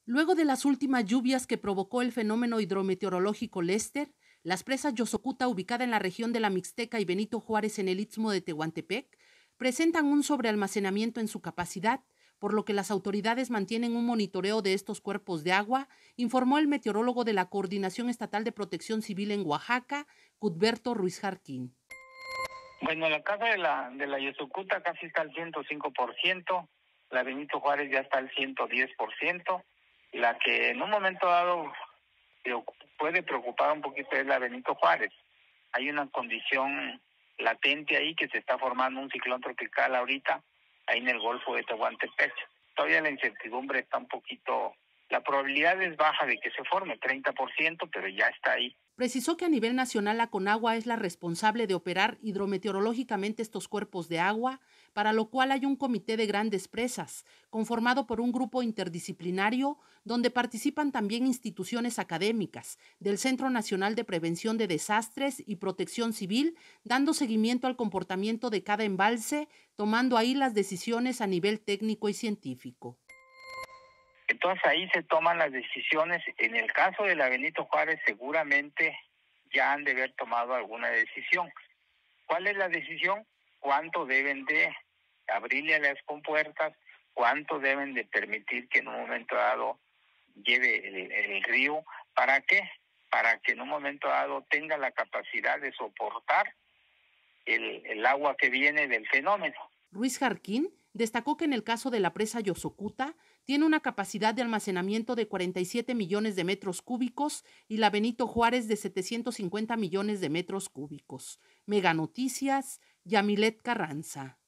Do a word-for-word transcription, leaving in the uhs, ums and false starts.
Luego de las últimas lluvias que provocó el fenómeno hidrometeorológico Lester, las presas Yosocuta, ubicada en la región de la Mixteca, y Benito Juárez, en el istmo de Tehuantepec, presentan un sobrealmacenamiento en su capacidad, por lo que las autoridades mantienen un monitoreo de estos cuerpos de agua, informó el meteorólogo de la Coordinación Estatal de Protección Civil en Oaxaca, Cudberto Ruiz Jarquín. Bueno, la casa de la de la Yosocuta casi está al ciento cinco por ciento, la Benito Juárez ya está al ciento diez por ciento, la que en un momento dado puede preocupar un poquito es la Benito Juárez. Hay una condición latente ahí que se está formando un ciclón tropical ahorita, ahí en el Golfo de Tehuantepec. Todavía la incertidumbre está un poquito, la probabilidad es baja de que se forme, treinta por ciento, pero ya está ahí. Precisó que a nivel nacional la Conagua es la responsable de operar hidrometeorológicamente estos cuerpos de agua, para lo cual hay un comité de grandes presas, conformado por un grupo interdisciplinario donde participan también instituciones académicas del Centro Nacional de Prevención de Desastres y Protección Civil, dando seguimiento al comportamiento de cada embalse, tomando ahí las decisiones a nivel técnico y científico. Entonces ahí se toman las decisiones. En el caso de la Benito Juárez seguramente ya han de haber tomado alguna decisión. ¿Cuál es la decisión? ¿Cuánto deben de abrirle a las compuertas? ¿Cuánto deben de permitir que en un momento dado lleve el, el río? ¿Para qué? Para que en un momento dado tenga la capacidad de soportar el, el agua que viene del fenómeno. Ruiz Jarquín destacó que en el caso de la presa Yosocuta tiene una capacidad de almacenamiento de cuarenta y siete millones de metros cúbicos y la Benito Juárez de setecientos cincuenta millones de metros cúbicos. Mega Noticias, Yamilet Carranza.